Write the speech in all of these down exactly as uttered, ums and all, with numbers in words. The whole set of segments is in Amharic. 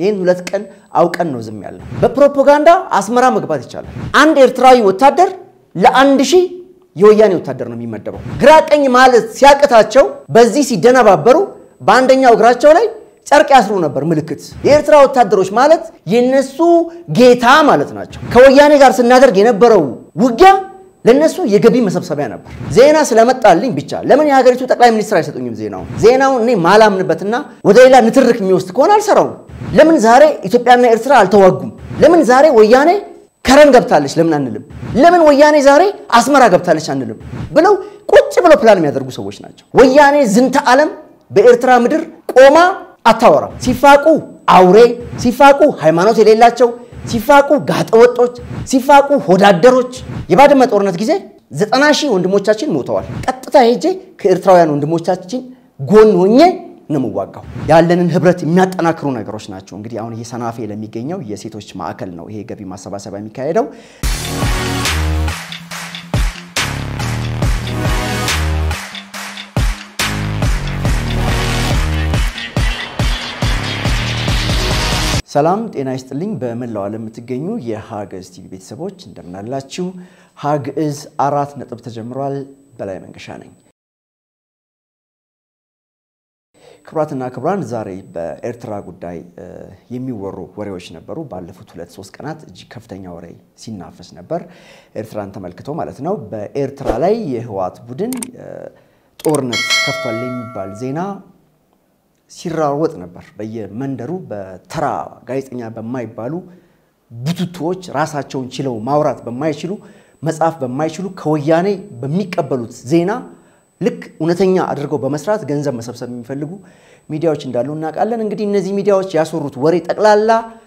ይሄን ሁለት ቀን አውቀን ነው ዝም ያለው በፕሮፓጋንዳ አስመራ መግባት ይቻላል አንድ ኤርትራዊ ወታደር ለአንድ ሺህ የወያኔ ወታደር ነው የሚመደበው ግራ ቀኝ ማለት ሲያቀታቸው በዚህ ሲደናባበሩ በአንደኛው እግራቸው ላይ ጨርቅ ያስሩ ነበር ምልክት የኤርትራ ወታደሮች ማለት የነሱ ጌታ ማለት ናቸው ከወያኔ ጋር ስናደርግ የነበረው ውጊያ ለነሱ የገቢ መሰብሰቢያ ነበር ዜና ስለመጣልኝ ብቻ ለምን የሀገሪቱ ጠቅላይ ሚኒስትር አይሰጡኝም ዜናው ዜናው እኔ ማላምንበትና ወደ ሌላ ንትርክ የሚወስድ ከሆነ አልሰራው ለምን ዛሬ ኢትዮጵያና ኤርትራ አልተዋጉም ለምን ዛሬ ወያኔ ከረን ገብታለች ለምን አንልም ለምን ወያኔ ዛሬ አስመራ ገብታለች አንልም ብለው ቁጭ ብለው ፕላን የሚያደርጉ ሰዎች ናቸው ወያኔ ዝንተ ዓለም በኤርትራ ምድር ቆማ አታወራ ሲፋቁ አውሬ ሲፋቁ ሃይማኖት የሌላቸው ሲፋቁ ጋጠወጦች ሲፋቁ ሆዳደሮች የባድመ ጦርነት ጊዜ ዘጠና ሺህ ወንድሞቻችን ሞተዋል ቀጥታ ሄጄ ከኤርትራውያን ወንድሞቻችን ጎን ሆኜ ነው መዋጋው ያለንን ህብረት የሚያጠናክሩ ነገሮች ናቸው እንግዲህ አሁን ይሄ ሰናፌ ለሚገኘው የሴቶች ማዕከል ነው ይሄ ገቢ ማሰባሰቢያ የሚካሄደው ሰላም ጤና ይስጥልኝ በመላው ዓለም የምትገኙ የሃግዝ ቲቪ ቤተሰቦች እንደምን አላችሁ ሃግዝ አራት ነጥብ ተጀምሯል በላይ መንገሻ ነኝ ክብራትና ክብራን ዛሬ በኤርትራ ጉዳይ የሚወሩ ወሬዎች ነበሩ ባለፉት ሁለት ሶስት ቀናት እጅ ከፍተኛ ወሬ ሲናፈስ ነበር ኤርትራን ተመልክቶ ማለት ነው በኤርትራ ላይ የህዋት ቡድን ጦርነት ከፍቷል የሚባል ዜና ሲራወጥ ነበር በየመንደሩ በተራ ጋዜጠኛ በማይባሉ ቡቱቶች ራሳቸውን ችለው ማውራት በማይችሉ መጻፍ በማይችሉ ከወያኔ በሚቀበሉት ዜና ልክ እውነተኛ አድርገው በመስራት ገንዘብ መሰብሰብ የሚፈልጉ ሚዲያዎች እንዳሉ እናቃለን እንግዲህ እነዚህ ሚዲያዎች ያሰሩት ወሬ ጠቅላላ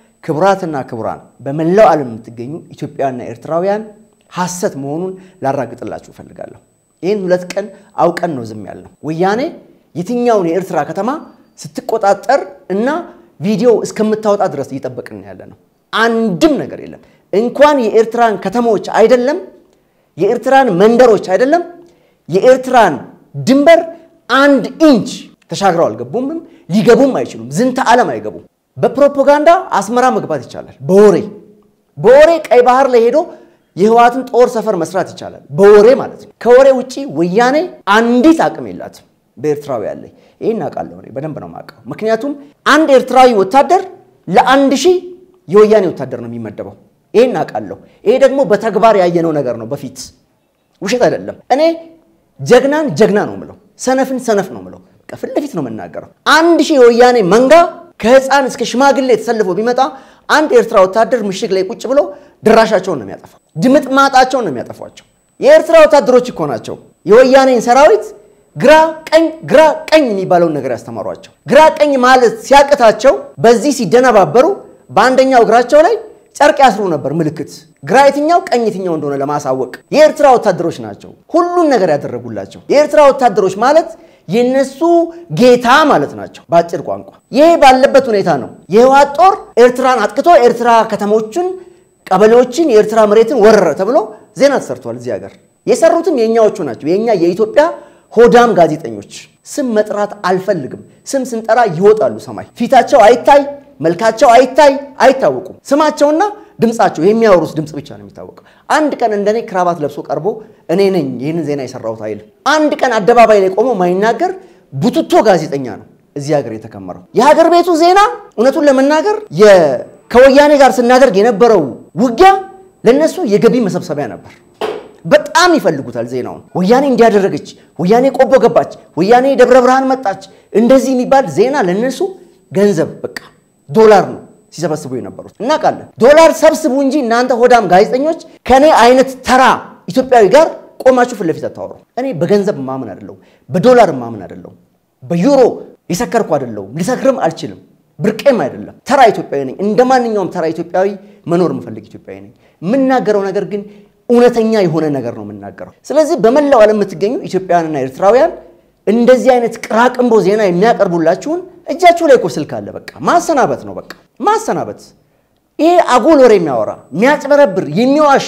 ክብራትና ክብራን በመላው ዓለም የምትገኙ ኢትዮጵያና ኤርትራውያን ሐሰት መሆኑን ላራግጥላችሁ ፈልጋለሁ ይሄን ሁለት ቀን አውቀን ነው ዝም ያለው ወያኔ የትኛውን የኤርትራ ከተማ ስትቆጣጠር እና ቪዲዮ እስከምታወጣ ድረስ እየተጠበቅን ያለ ነው አንድም ነገር የለም እንኳን የኤርትራን ከተሞች አይደለም የኤርትራን መንደሮች አይደለም የኤርትራን ድንበር አንድ ኢንች ተሻግረው አልገቡም ሊገቡም አይችሉም ዝንተ ዓለም አይገቡም በፕሮፓጋንዳ አስመራ መግባት ይቻላል በወሬ በወሬ ቀይ ባህር ላይ ሄዶ የህዋትን ጦር ሰፈር መስራት ይቻላል በወሬ ማለት ነው ከወሬ ውጪ ወያኔ አንዲት አቅም የላትም በኤርትራው ያለ ይሄን አቃለው ነው በደንብ ነው ማቀው ምክንያቱም አንድ ኤርትራዊ ወታደር ለአንድ ሺህ የወያኔ ወታደር ነው የሚመደበው ይሄን አቃለው ይሄ ደግሞ በተግባር ያየነው ነገር ነው በፊት ውሸት አይደለም እኔ ጀግናን ጀግና ነው ምለው ሰነፍን ሰነፍ ነው ምለው ከፍል ለፊት ነው መናገረው አንድ ሺህ የወያኔ መንጋ ከህፃን እስከ ሽማግሌ ተሰልፎ ቢመጣ አንድ ኤርትራ ወታደር ምሽግ ላይ ቁጭ ብሎ ድራሻቸውን ነው የሚያጠፋው ድምጥ ማጣቸውን ነው የሚያጠፋቸው የኤርትራ ወታደሮች እኮ ናቸው የወያኔን ሰራዊት ግራ ቀኝ ግራ ቀኝ የሚባለው ነገር ያስተማሯቸው ግራ ቀኝ ማለት ሲያቀታቸው በዚህ ሲደናባበሩ በአንደኛው እግራቸው ላይ ጨርቅ ያስሩ ነበር ምልክት ግራ የትኛው ቀኝ የትኛው እንደሆነ ለማሳወቅ የኤርትራ ወታደሮች ናቸው ሁሉን ነገር ያደረጉላቸው የኤርትራ ወታደሮች ማለት የነሱ ጌታ ማለት ናቸው ባጭር ቋንቋ ይሄ ባለበት ሁኔታ ነው የህዋት ጦር ኤርትራን አጥቅቶ ኤርትራ ከተሞችን ቀበሌዎችን የኤርትራ መሬትን ወረረ ተብሎ ዜና ተሰርቷል እዚህ ሀገር የሰሩትም የኛዎቹ ናቸው የኛ የኢትዮጵያ ሆዳም ጋዜጠኞች ስም መጥራት አልፈልግም ስም ስንጠራ ይወጣሉ ሰማይ ፊታቸው አይታይ መልካቸው አይታይ አይታወቁም ስማቸውና ድምጻቸው የሚያወሩት ድምጽ ብቻ ነው የሚታወቀው አንድ ቀን እንደኔ ክራባት ለብሶ ቀርቦ እኔ ነኝ ይሄንን ዜና የሰራሁት አይል አንድ ቀን አደባባይ ላይ ቆሞ ማይናገር ቡቱቶ ጋዜጠኛ ነው እዚህ ሀገር የተከመረው የሀገር ቤቱ ዜና እውነቱን ለመናገር የከወያኔ ጋር ስናደርግ የነበረው ውጊያ ለነሱ የገቢ መሰብሰቢያ ነበር በጣም ይፈልጉታል ዜናውን ወያኔ እንዲያደረገች ወያኔ ቆቦ ገባች ወያኔ ደብረ ብርሃን መጣች እንደዚህ የሚባል ዜና ለነሱ ገንዘብ በቃ ዶላር ነው ሲሰበስቡ የነበሩት እናቃለን ዶላር ሰብስቡ እንጂ እናንተ ሆዳም ጋዜጠኞች ከኔ አይነት ተራ ኢትዮጵያዊ ጋር ቆማችሁ ፍለፊት አታወሩ እኔ በገንዘብ ማመን አይደለም በዶላር ማመን አይደለም በዩሮ ሊሰከርኩ አይደለም ሊሰክርም አልችልም ብርቄም አይደለም ተራ ኢትዮጵያዊ ነኝ እንደማንኛውም ተራ ኢትዮጵያዊ መኖር መፈልግ ኢትዮጵያዊ ነኝ ምናገረው ነገር ግን እውነተኛ የሆነ ነገር ነው የምናገረው ስለዚህ በመላው ዓለም የምትገኙ ኢትዮጵያውያንና ኤርትራውያን እንደዚህ አይነት ቅራቅንቦ ዜና የሚያቀርቡላችሁን እጃችሁ ላይ ኮስልክ አለ በቃ ማሰናበት ነው በቃ ማሰናበት ይሄ አጉል ወሬ የሚያወራ የሚያጭበረብር የሚዋሽ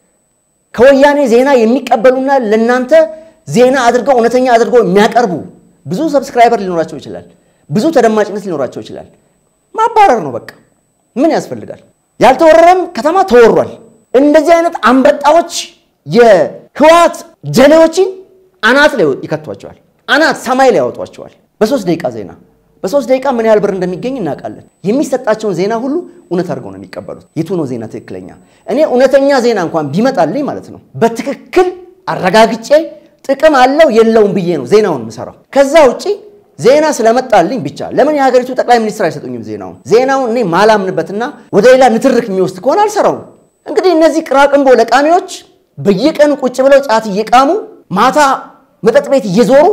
ከወያኔ ዜና የሚቀበሉና ለናንተ ዜና አድርገው እውነተኛ አድርገው የሚያቀርቡ ብዙ ሰብስክራይበር ሊኖራቸው ይችላል ብዙ ተደማጭነት ሊኖራቸው ይችላል ማባረር ነው በቃ ምን ያስፈልጋል ያልተወረረም ከተማ ተወሯል እንደዚህ አይነት አንበጣዎች የህዋት ጀሌዎችን አናት ላይ ይከቷቸዋል አናት ሰማይ ላይ ያወጧቸዋል በሶስት ደቂቃ ዜና በሶስት ደቂቃ ምን ያህል ብር እንደሚገኝ እናቃለን የሚሰጣቸውን ዜና ሁሉ እውነት አድርገው ነው የሚቀበሉት የቱ ነው ዜና ትክክለኛ እኔ እውነተኛ ዜና እንኳን ቢመጣልኝ ማለት ነው በትክክል አረጋግጬ ጥቅም አለው የለውም ብዬ ነው ዜናውን መስራው ከዛ ውጪ ዜና ስለመጣልኝ ብቻ ለምን የሀገሪቱ ጠቅላይ ሚኒስትር አይሰጡኝም ዜናውን ዜናውን እኔ ማላምንበትና ወደ ሌላ ንትርክ የሚወስድ ከሆነ አልሰራው እንግዲህ እነዚህ ቅራቅንቦ ለቃሚዎች በየቀኑ ቁጭ ብለው ጫት እየቃሙ ማታ መጠጥ ቤት እየዞሩ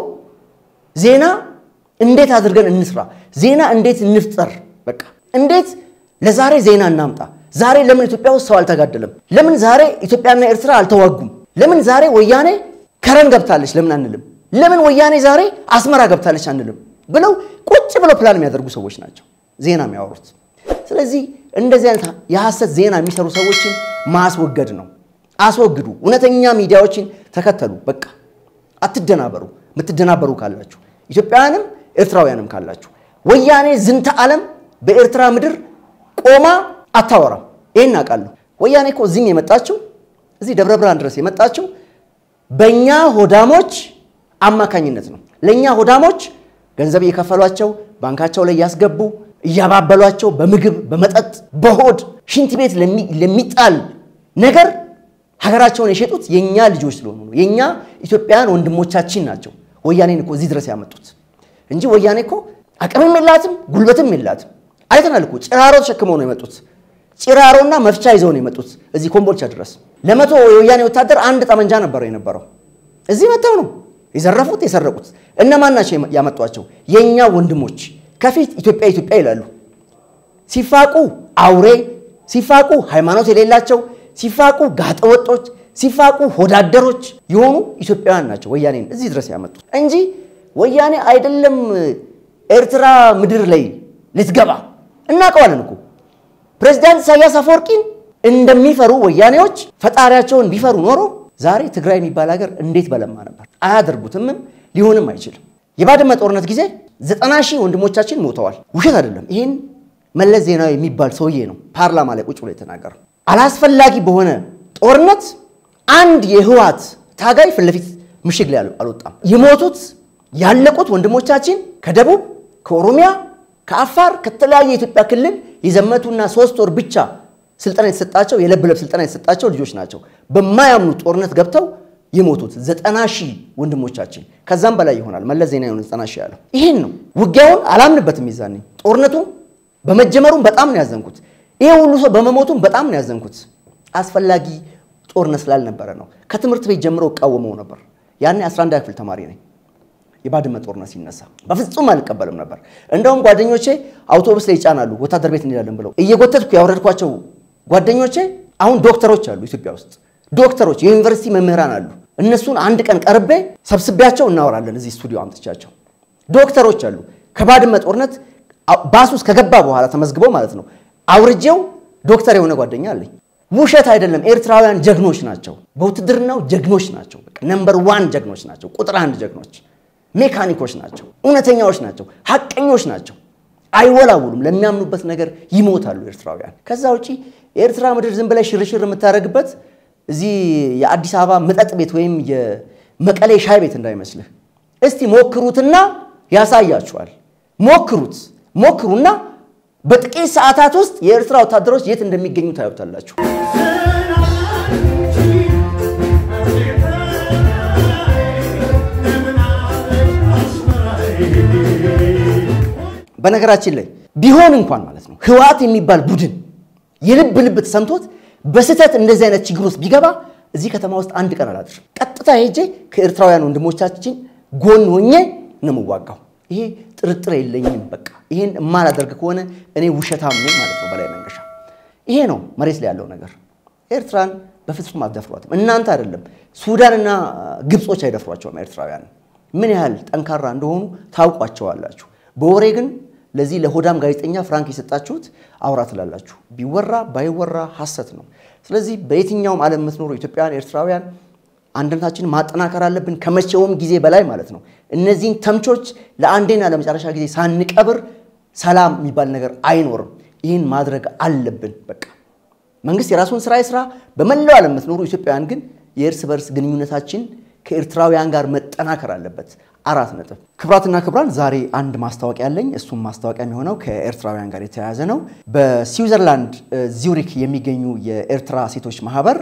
ዜና እንዴት አድርገን እንስራ ዜና እንዴት እንፍጠር በቃ እንዴት ለዛሬ ዜና እናምጣ ዛሬ ለምን ኢትዮጵያ ውስጥ ሰው አልተጋደለም ለምን ዛሬ ኢትዮጵያና ኤርትራ አልተዋጉም ለምን ዛሬ ወያኔ ከረን ገብታለች ለምን አንልም ለምን ወያኔ ዛሬ አስመራ ገብታለች አንልም ብለው ቁጭ ብለው ፕላን የሚያደርጉ ሰዎች ናቸው ዜና የሚያወሩት ስለዚህ እንደዚህ አይነት የሐሰት ዜና የሚሰሩ ሰዎችን ማስወገድ ነው አስወግዱ እውነተኛ ሚዲያዎችን ተከተሉ በቃ አትደናበሩ ምትደናበሩ ካላችሁ ኢትዮጵያውያንም ኤርትራውያንም ካላችሁ ወያኔ ዝንተ ዓለም በኤርትራ ምድር ቆማ አታወራም ይሄን አቃለሁ ወያኔ እኮ እዚህ የመጣችው እዚህ ደብረ ብርሃን ድረስ የመጣችው በእኛ ሆዳሞች አማካኝነት ነው ለኛ ሆዳሞች ገንዘብ እየከፈሏቸው ባንካቸው ላይ ያስገቡ እያባበሏቸው በምግብ በመጠጥ በሆድ ሽንት ቤት ለሚጣል ነገር ሀገራቸውን የሸጡት የኛ ልጆች ስለሆኑ ነው የኛ ኢትዮጵያውያን ወንድሞቻችን ናቸው ወያኔን እኮ እዚህ ድረስ ያመጡት እንጂ ወያኔ እኮ አቅምም የላትም ጉልበትም የላትም አይተናል እኮ ጭራሮ ተሸክመው ነው የመጡት ጭራሮና መፍቻ ይዘው ነው የመጡት እዚህ ኮምቦልቻ ድረስ ለመቶ የወያኔ ወታደር አንድ ጠመንጃ ነበር የነበረው እዚህ መጣው ነው ይዘረፉት ይሰረቁት እነማን ናቸው ያመጧቸው የኛ ወንድሞች ከፊት ኢትዮጵያ ኢትዮጵያ ይላሉ ሲፋቁ አውሬ ሲፋቁ ሃይማኖት የሌላቸው ሲፋቁ ጋጠወጦች ሲፋቁ ሆዳደሮች የሆኑ ኢትዮጵያውያን ናቸው ወያኔን እዚህ ድረስ ያመጡት እንጂ ወያኔ አይደለም ኤርትራ ምድር ላይ ልትገባ እናቀዋለን እኮ ፕሬዝዳንት ኢሳያስ አፈወርቂን እንደሚፈሩ ወያኔዎች ፈጣሪያቸውን ቢፈሩ ኖሮ ዛሬ ትግራይ የሚባል ሀገር እንዴት በለማ ነበር አያደርጉትም ሊሆንም አይችልም የባድመ ጦርነት ጊዜ ዘጠና ሺህ ወንድሞቻችን ሞተዋል ውሸት አይደለም ይሄን መለስ ዜናዊ የሚባል ሰውዬ ነው ፓርላማ ላይ ቁጭ ብሎ የተናገረው አላስፈላጊ በሆነ ጦርነት አንድ የህዋት ታጋይ ፍለፊት ምሽግ ላይ አልወጣም የሞቱት ያለቁት ወንድሞቻችን ከደቡብ ከኦሮሚያ ከአፋር ከተለያየ የኢትዮጵያ ክልል ይዘመቱና ሶስት ወር ብቻ ስልጣን የተሰጣቸው የለብለብ ስልጣን የተሰጣቸው ልጆች ናቸው በማያምኑ ጦርነት ገብተው የሞቱት ዘጠና ሺህ ወንድሞቻችን ከዛም በላይ ይሆናል መለስ ዜናዊ ዘጠና ሺህ ያለው ይሄን ነው ውጊያውን አላምንበትም ይዛኔ ጦርነቱ በመጀመሩም በጣም ነው ያዘንኩት ይሄ ሁሉ ሰው በመሞቱም በጣም ነው ያዘንኩት አስፈላጊ ጦርነት ስላልነበረ ነው ከትምህርት ቤት ጀምሮ ቃወመው ነበር ያኔ አስራ አንድ ክፍል ተማሪ ነኝ የባድመ ጦርነት ሲነሳ በፍጹም አልቀበልም ነበር እንደውም ጓደኞቼ አውቶቡስ ላይ ይጫናሉ ወታደር ቤት እንሄዳለን ብለው እየጎተትኩ ያወረድኳቸው ጓደኞቼ አሁን ዶክተሮች አሉ ኢትዮጵያ ውስጥ ዶክተሮች የዩኒቨርሲቲ መምህራን አሉ እነሱን አንድ ቀን ቀርቤ ሰብስቤያቸው እናወራለን እዚህ ስቱዲዮ አምጥቻቸው ዶክተሮች አሉ ከባድመ ጦርነት ባሱስ ከገባ በኋላ ተመዝግበው ማለት ነው አውርጄው ዶክተር የሆነ ጓደኛ አለኝ ውሸት አይደለም ኤርትራውያን ጀግኖች ናቸው በውትድርናው ጀግኖች ናቸው በቃ ነምበር ዋን ጀግኖች ናቸው ቁጥር አንድ ጀግኖች ሜካኒኮች ናቸው እውነተኛዎች ናቸው ሐቀኞች ናቸው አይወላውሉም ለሚያምኑበት ነገር ይሞታሉ ኤርትራውያን ከዛ ውጪ ኤርትራ ምድር ዝም ብለሽ ሽርሽር የምታረግበት እዚህ የአዲስ አበባ መጠጥ ቤት ወይም የመቀሌ ሻይ ቤት እንዳይመስልህ እስቲ ሞክሩትና ያሳያችኋል ሞክሩት ሞክሩና በጥቂት ሰዓታት ውስጥ የኤርትራ ወታደሮች የት እንደሚገኙ ታዩታላችሁ በነገራችን ላይ ቢሆን እንኳን ማለት ነው ህዋት የሚባል ቡድን የልብ ልብ ተሰምቶት በስተት እንደዚህ አይነት ችግር ውስጥ ቢገባ እዚህ ከተማ ውስጥ አንድ ቀን አላድር ቀጥታ ሄጄ ከኤርትራውያን ወንድሞቻችን ጎን ሆኜ ነው የምዋጋው ይሄ ጥርጥር የለኝም በቃ ይሄን ማላደርግ ከሆነ እኔ ውሸታም ነኝ ማለት ነው በላይ መንገሻ ይሄ ነው መሬት ላይ ያለው ነገር ኤርትራን በፍጹም አትደፍሯትም እናንተ አይደለም ሱዳንና ግብጾች አይደፍሯቸውም ኤርትራውያን ምን ያህል ጠንካራ እንደሆኑ ታውቋቸዋላችሁ በወሬ ግን ለዚህ ለሆዳም ጋዜጠኛ ፍራንክ ይሰጣችሁት አውራት ላላችሁ ቢወራ ባይወራ ሐሰት ነው ስለዚህ በየትኛውም ዓለም መስኖሩ ኢትዮጵያውያን ኤርትራውያን አንድነታችን ማጠናከር አለብን ከመቼውም ጊዜ በላይ ማለት ነው እነዚህን ተምቾች ለአንዴና ለመጨረሻ ጊዜ ሳንቀብር ሰላም የሚባል ነገር አይኖርም ይሄን ማድረግ አለብን በቃ መንግስት የራሱን ስራ ይስራ በመላው ዓለም የምትኖሩ ኢትዮጵያውያን ግን የእርስ በርስ ግንኙነታችን ከኤርትራውያን ጋር መጠናከር አለበት አራት ነጥብ ክብራትና ክብራን ዛሬ አንድ ማስታወቂያ ያለኝ እሱም ማስታወቂያ የሚሆነው ከኤርትራውያን ጋር የተያያዘ ነው በስዊዘርላንድ ዙሪክ የሚገኙ የኤርትራ ሴቶች ማህበር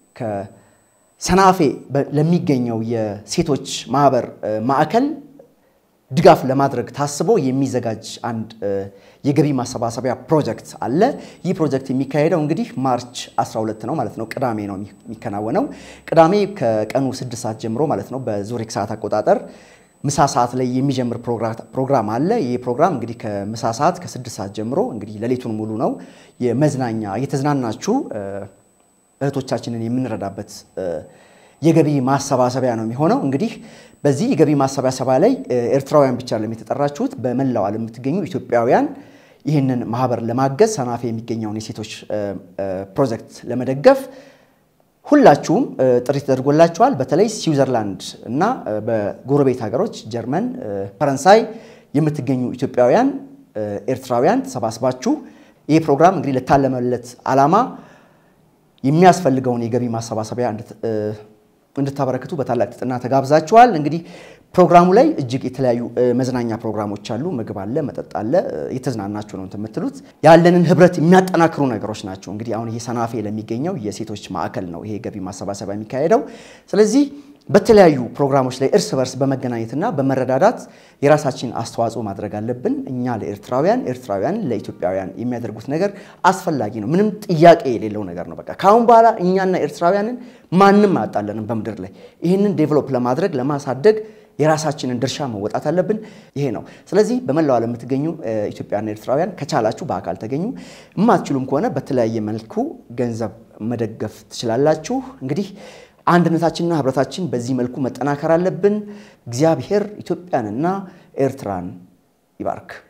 ከሰናፌ ለሚገኘው የሴቶች ማህበር ማዕከል ድጋፍ ለማድረግ ታስቦ የሚዘጋጅ አንድ የገቢ ማሰባሰቢያ ፕሮጀክት አለ ይህ ፕሮጀክት የሚካሄደው እንግዲህ ማርች አስራ ሁለት ነው ማለት ነው ቅዳሜ ነው የሚከናወነው ቅዳሜ ከቀኑ ስድስት ሰዓት ጀምሮ ማለት ነው በዙሪክ ሰዓት አቆጣጠር ምሳ ሰዓት ላይ የሚጀምር ፕሮግራም አለ ይሄ ፕሮግራም እንግዲህ ከምሳ ሰዓት ከስድስት ሰዓት ጀምሮ እንግዲህ ለሌቱን ሙሉ ነው የመዝናኛ የተዝናናችሁ እህቶቻችንን የምንረዳበት የገቢ ማሰባሰቢያ ነው የሚሆነው እንግዲህ በዚህ የገቢ ማሰባሰቢያ ላይ ኤርትራውያን ብቻ ለሚተጠራችሁት በመላው ዓለም የምትገኙ ኢትዮጵያውያን ይሄንን ማህበር ለማገዝ ሰናፌ የሚገኘው የሴቶች ፕሮጀክት ለመደገፍ ሁላችሁም ጥሪ ተደርጎላችኋል በተለይ ስዊዘርላንድ እና በጎረቤት ሀገሮች ጀርመን ፈረንሳይ የምትገኙ ኢትዮጵያውያን ኤርትራውያን ተሰባስባችሁ ይሄ ፕሮግራም እንግዲህ ለታለመለት ዓላማ የሚያስፈልገውን የገቢ ማሰባሰቢያ እንድታበረክቱ በታላቅ ትጥና ተጋብዛችኋል እንግዲህ ፕሮግራሙ ላይ እጅግ የተለያዩ መዝናኛ ፕሮግራሞች አሉ ምግብ አለ መጠጥ አለ የተዝናናችሁ ነው ተመትሉት ያለንን ህብረት የሚያጠናክሩ ነገሮች ናቸው እንግዲህ አሁን ይሄ ሰናፌ ለሚገኘው የሴቶች ማዕከል ነው ይሄ ገቢ ማሰባሰቢያ የሚካሄደው ስለዚህ በተለያዩ ፕሮግራሞች ላይ እርስ በርስ በመገናኘትና በመረዳዳት የራሳችን አስተዋጽኦ ማድረግ አለብን እኛ ለኤርትራውያን ኤርትራውያን ለኢትዮጵያውያን የሚያደርጉት ነገር አስፈላጊ ነው ምንም ጥያቄ የሌለው ነገር ነው በቃ ካሁን በኋላ እኛና ኤርትራውያንን ማንንም አጣለንም በመድር ላይ ይሄንን ዴቨሎፕ ለማድረግ ለማሳደግ የራሳችንን ድርሻ መወጣት አለብን ይሄ ነው ስለዚህ በመላው ዓለም የምትገኙ ኢትዮጵያውያን ኤርትራውያን ከቻላችሁ በአካል ተገኙ ማትችሉም ከሆነ በተለያየ መልኩ ገንዘብ መደገፍ ትችላላችሁ እንግዲህ አንድነታችንና ህብረታችን በዚህ መልኩ መጠናከር አለብን እግዚአብሔር ኢትዮጵያንና ኤርትራን ይባርክ